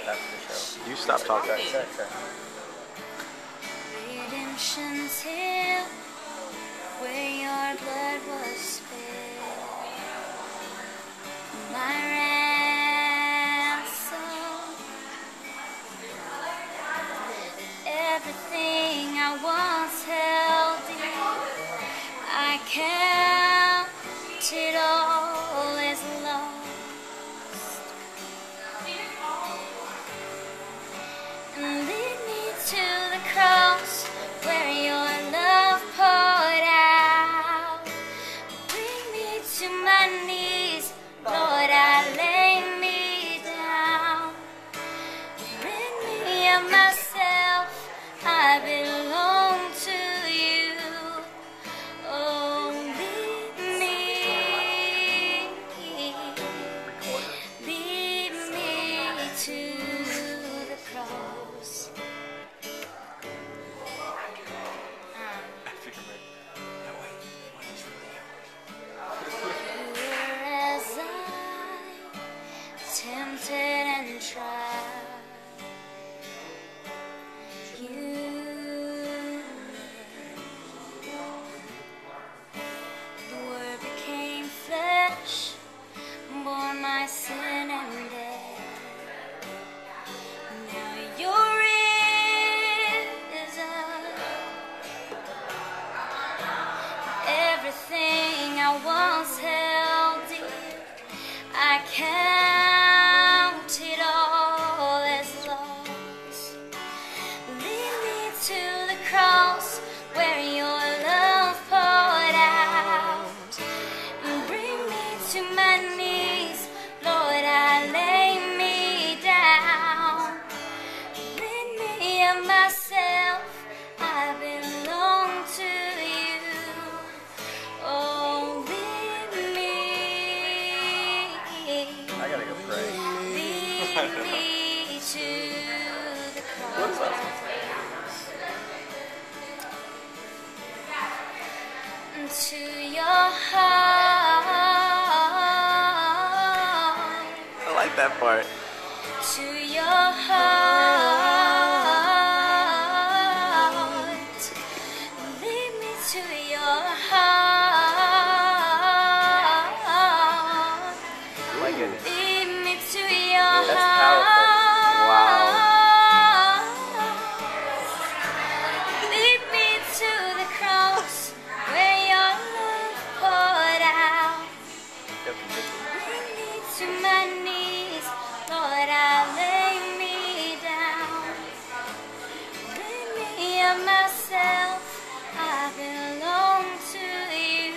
that after the show. You stop talking. Sorry. Redemption's hill, where your blood was spilled, my ransom, everything I once held dear, I count it all as lost, and lead me to the cross where your love poured out. Bring me to my knees, Lord, I lay me down. Rid me of myself, I belong to you. Oh, lead me to the cross. As I tempted and tried, the Word became flesh, bore my sin and death. Now you're risen, everything I once held dear, I count it all as lost. Lead me to the cross where your love poured out, and bring me to my knees, Lord, I lay me down. Rid me of myself, I belong to you. Oh, lead me. I gotta go pray. Lead me to the What is cross. that? To your heart. I like that part. To your heart. Lead me to your heart. My goodness. Lead me to your That's heart. powerful. Wow. Lead me to the cross where your love poured out. Bring me to my knees, Lord, I lay me down. Rid me of myself, I belong to you.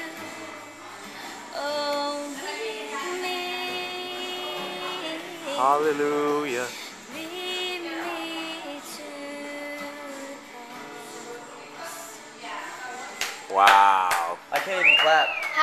Oh, lead me. Hallelujah. Lead me to the cross. Wow. I can't even clap.